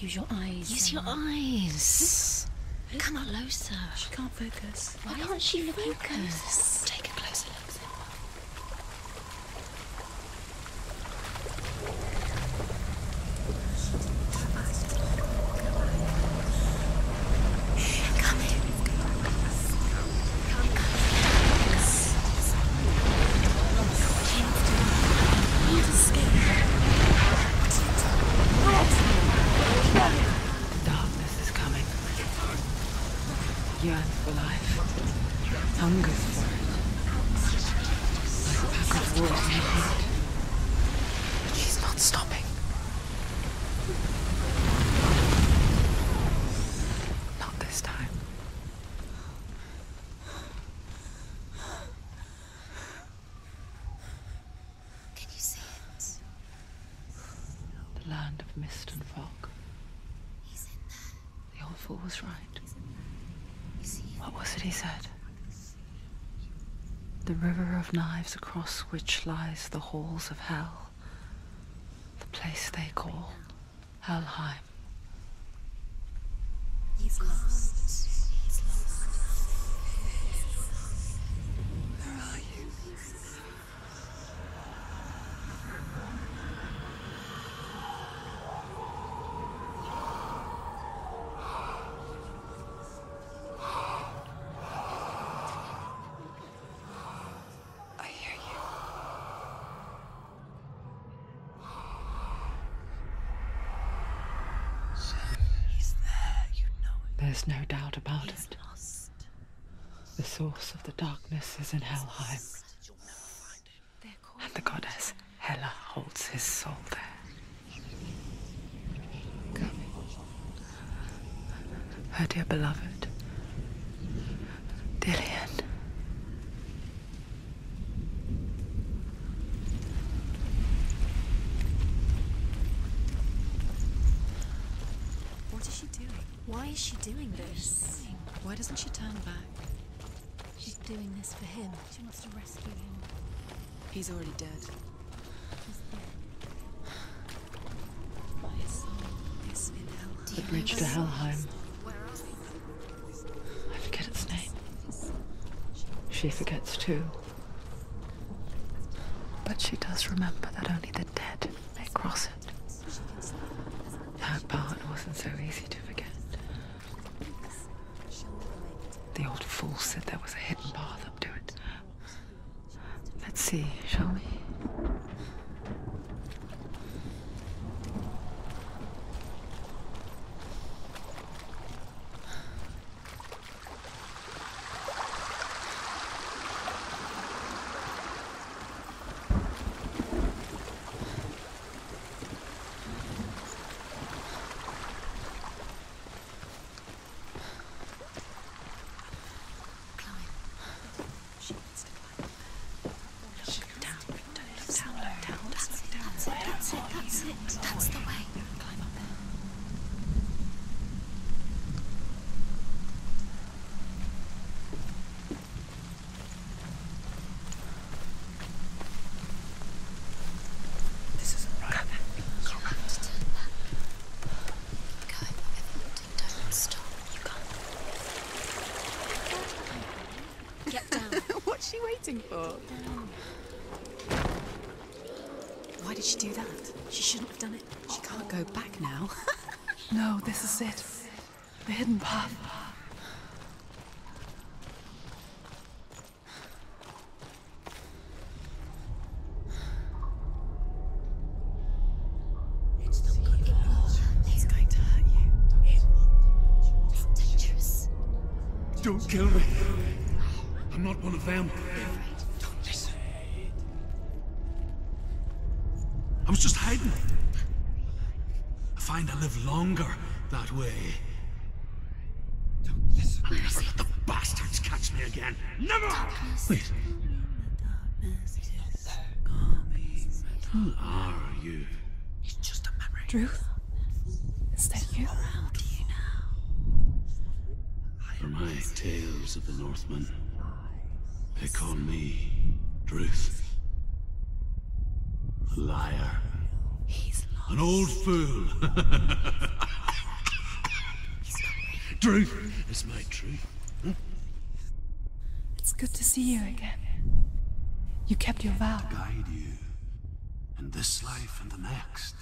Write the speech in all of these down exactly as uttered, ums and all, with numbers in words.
Use your eyes. Use your eyes. Come closer. She can't focus. Why can't she focus? Take a closer look. Yearns for life, hungers for it, like a pack of wolves in the heat. But she's not stopping. Not this time. Can you see it? The land of mist and fog. He's in there. The old fool was right. You see it? What was it he said? The river of knives across which lies the halls of hell. The place they call Helheim. He's lost. He's lost. Where are you? I hear you. He's there, you know it. There's no doubt about He's it. lost. The source of the darkness is in Helheim, and the goddess Hela holds his soul there. Her dear beloved, Dillian. What is she doing? Why is she doing this? Why doesn't she turn back? She's doing this for him. She wants to rescue him. He's already dead. He's dead. My soul is in Helheim. The bridge to Helheim. I forget its name. She forgets too. But she does remember that only the dead may cross it. That part wasn't so easy to forget. The old fool said there was a hidden path up to it. Let's see, shall we? She needs to climb. Look down, look down, look down, look down. That's it. That's it. That's it. That's it. That's the way. Climb up there. This isn't right. You have to turn back. Go whatever you do. Don't stop. You can't. Get down. What's she waiting for? Why did she do that? She shouldn't have done it. She can't go back now. No, this is it. The hidden path. It's not going to hurt. It's going to hurt you. It's dangerous. Don't kill me. I'm not one of them. Don't listen. I was just hiding. I find I live longer that way. Don't listen. I'll never let the bastards catch me again. Never! Wait, who are you? It's just a memory. Druth? Is that you? Around you now. For my tales of the Northmen, they call me Druth. A liar. He's lost. An old fool. Truth is my truth. Huh? It's good to see you again. You kept your vow. Guide you in this life and the next.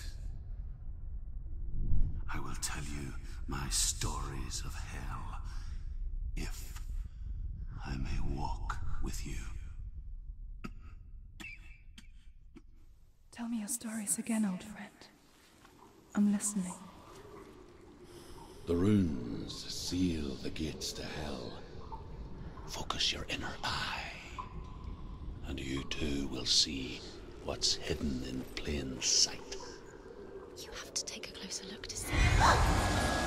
I will tell you my stories of hell, if I may walk with you. Tell me your stories again, old friend. I'm listening. The runes seal the gates to hell. Focus your inner eye, and you too will see what's hidden in plain sight. You have to take a closer look to see.